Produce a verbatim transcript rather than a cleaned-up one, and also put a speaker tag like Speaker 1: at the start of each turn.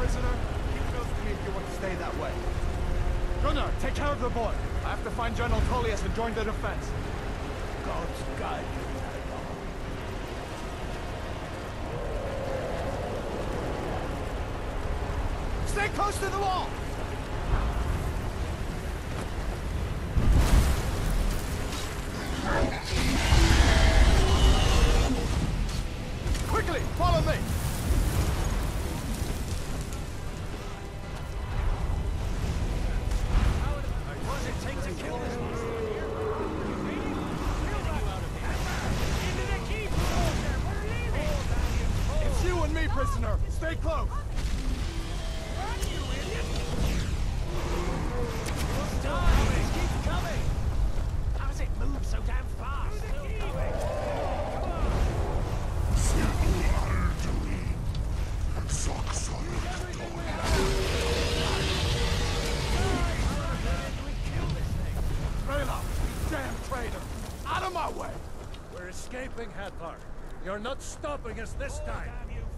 Speaker 1: prisoner? Keep close to me if you want to stay that way. Gunnar, take care of the boy. I have to find General Tullius and join the defense. God's guide you, Hannibal. Stay close to the wall! Quickly, follow me! What does it take to kill this monster? It's you and me, prisoner! Stay close! Keep coming! How does it move so damn fast? Damn traitor! Out of my way!
Speaker 2: We're escaping, Hathor. You're not stopping us this time.